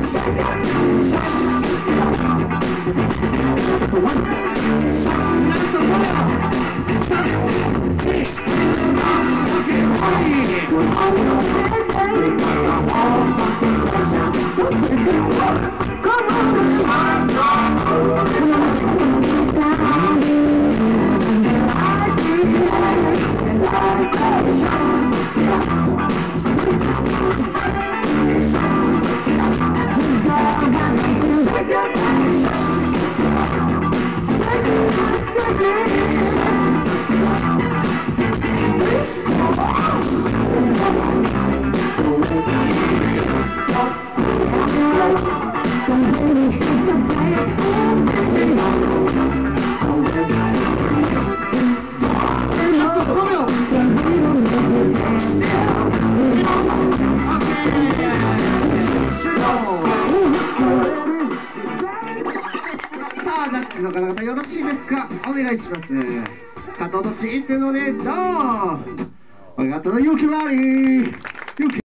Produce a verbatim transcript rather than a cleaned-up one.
ジャッジの方々よろしいですか？お願いします。加藤とチーズのね、どう？分かったの、ゆきまり。